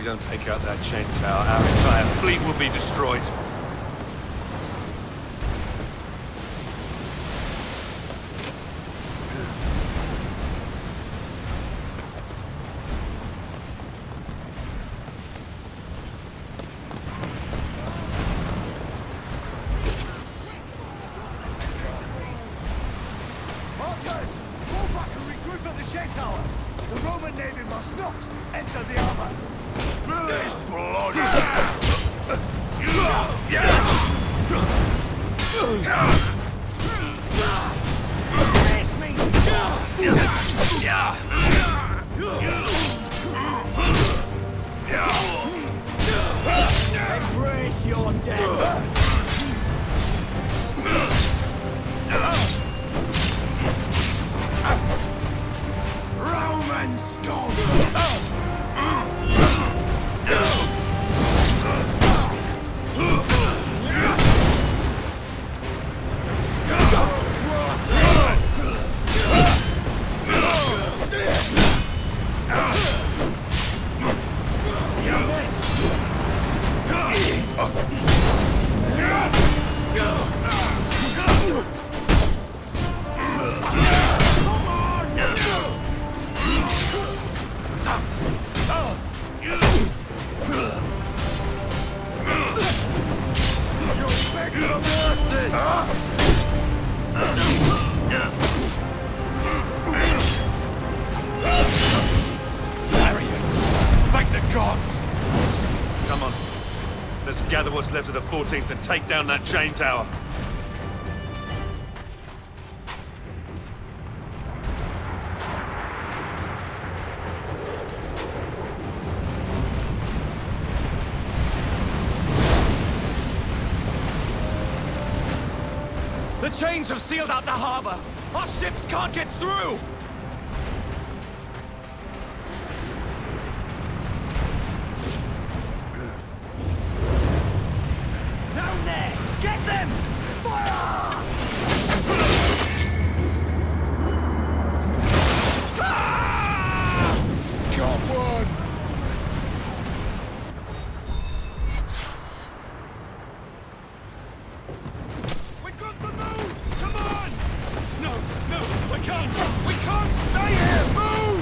don't take out that chain tower, our entire fleet will be destroyed. The Roman navy must not enter the armor. There's blood. Face me! Embrace your death! Roman stone. Thank the gods! Come on. Let's gather what's left of the 14th and take down that chain tower. The chains have sealed out the harbor! Our ships can't get through! Down there! Get them! Fire! Got one. We've got to move! Come on! No, I can't! We can't stay here! Move!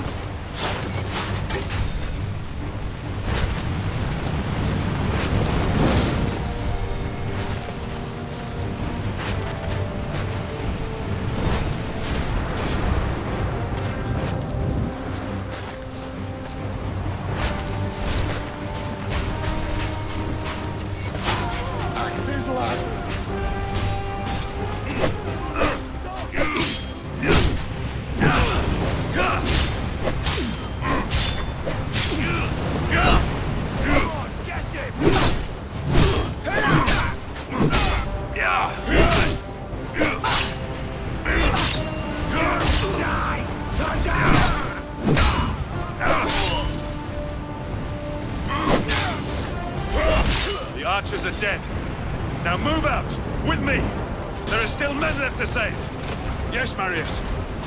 Axes, lads. The archers are dead. Now move out! With me! There are still men left to save! Yes, Marius.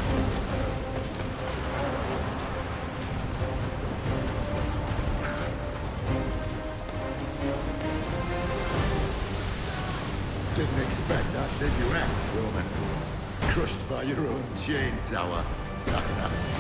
Didn't expect that, did you, Roman? Crushed by your own chain tower.